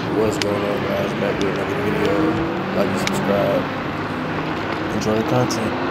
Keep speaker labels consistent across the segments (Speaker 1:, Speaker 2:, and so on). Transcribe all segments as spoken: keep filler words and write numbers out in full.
Speaker 1: What's going on, guys? Back with another video. Like and subscribe. Enjoy the content.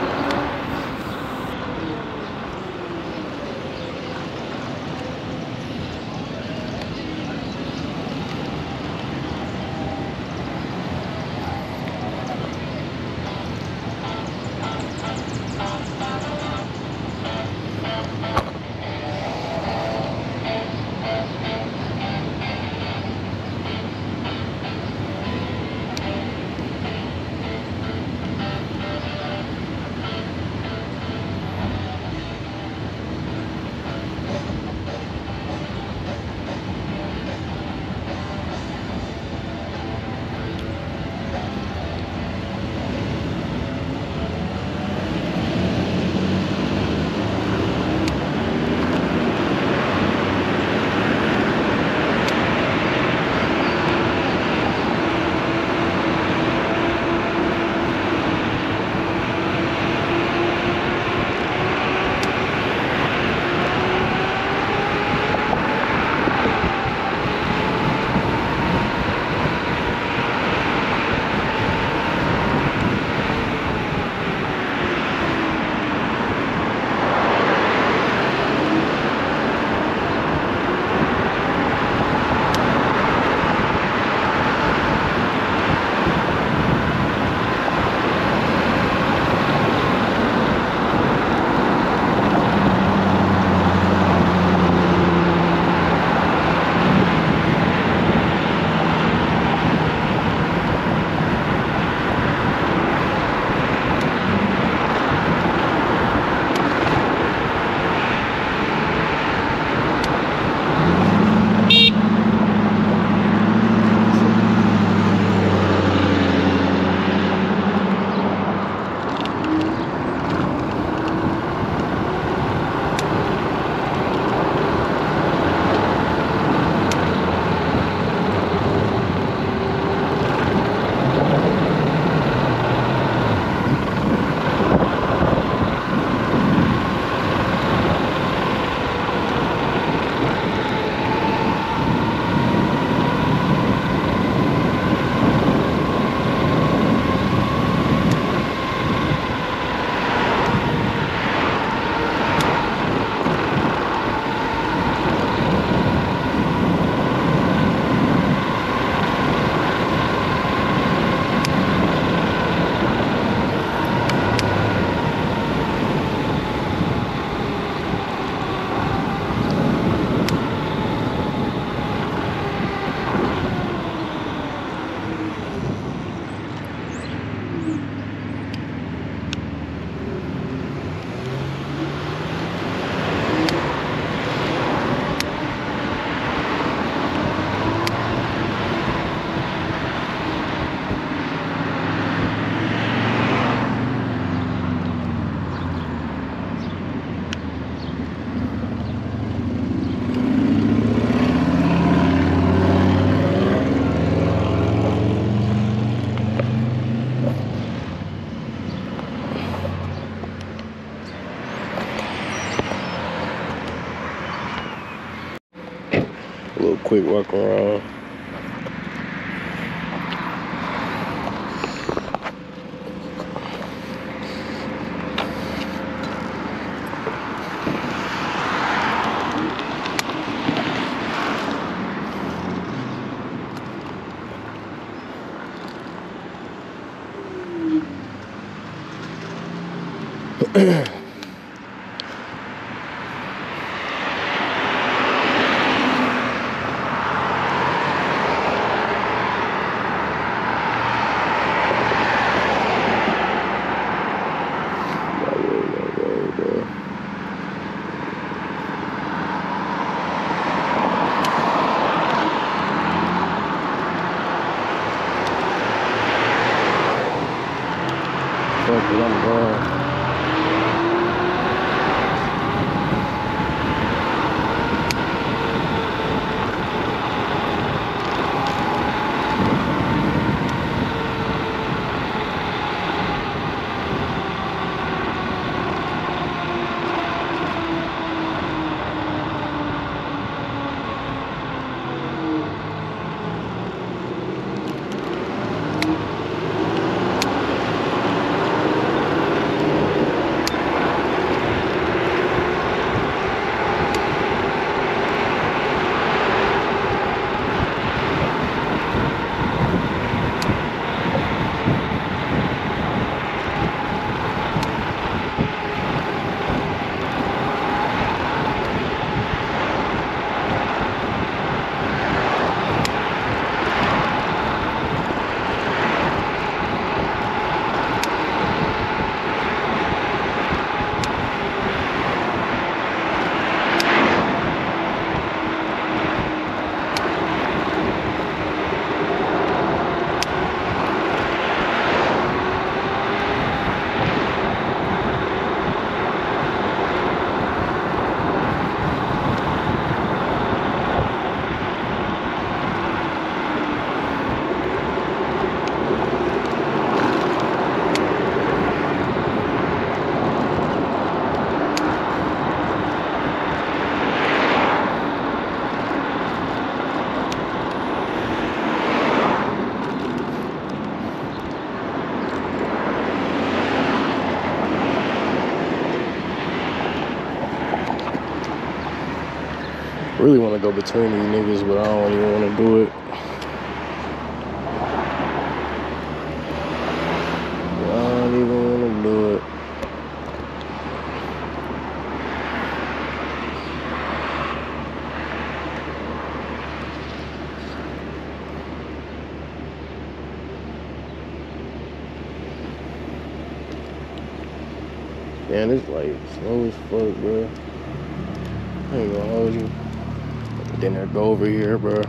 Speaker 1: A little quick walk around. Fuck it, I'm going. really want to go between these niggas, but I don't even want to do it. I don't even want to do it. Man, this light slow as fuck, bro. I ain't gonna hold you. Then I go over here, bro.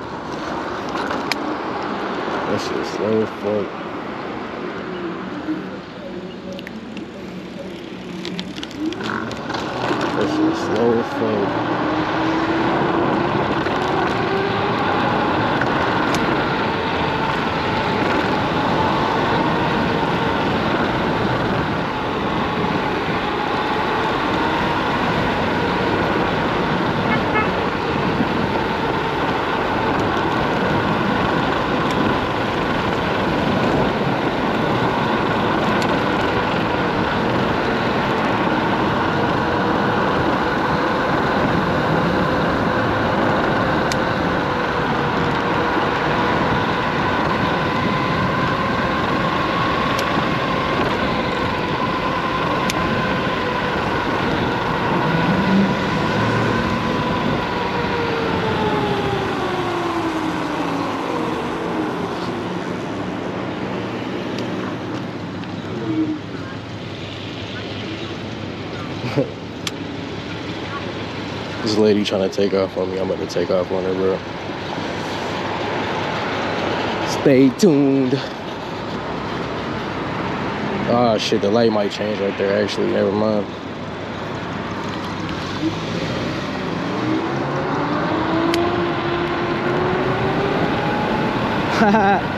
Speaker 1: That shit slow as fuck. That shit slow as fuck. This lady trying to take off on me. I'm about to take off on her, bro. Stay tuned. Oh shit, the light might change right there actually. Never mind. Haha.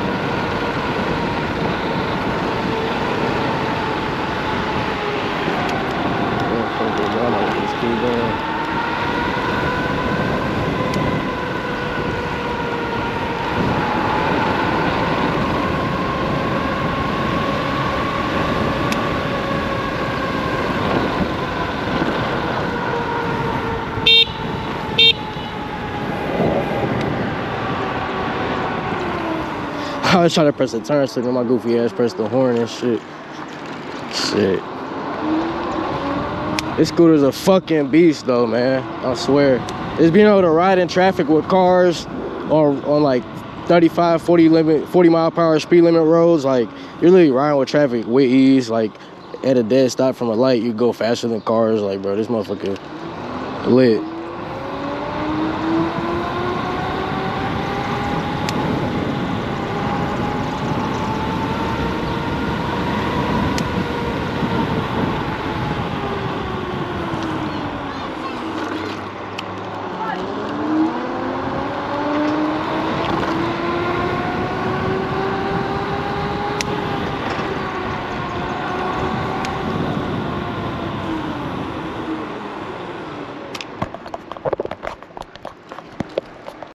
Speaker 1: I was trying to press the turn signal, my goofy ass pressed the horn and shit. Shit. This scooter's a fucking beast though, man. I swear. It's being able to ride in traffic with cars on, on like thirty-five, forty limit, forty mile per hour speed limit roads. Like, you're literally riding with traffic with ease. Like, at a dead stop from a light, you go faster than cars. Like, bro, this motherfucker lit.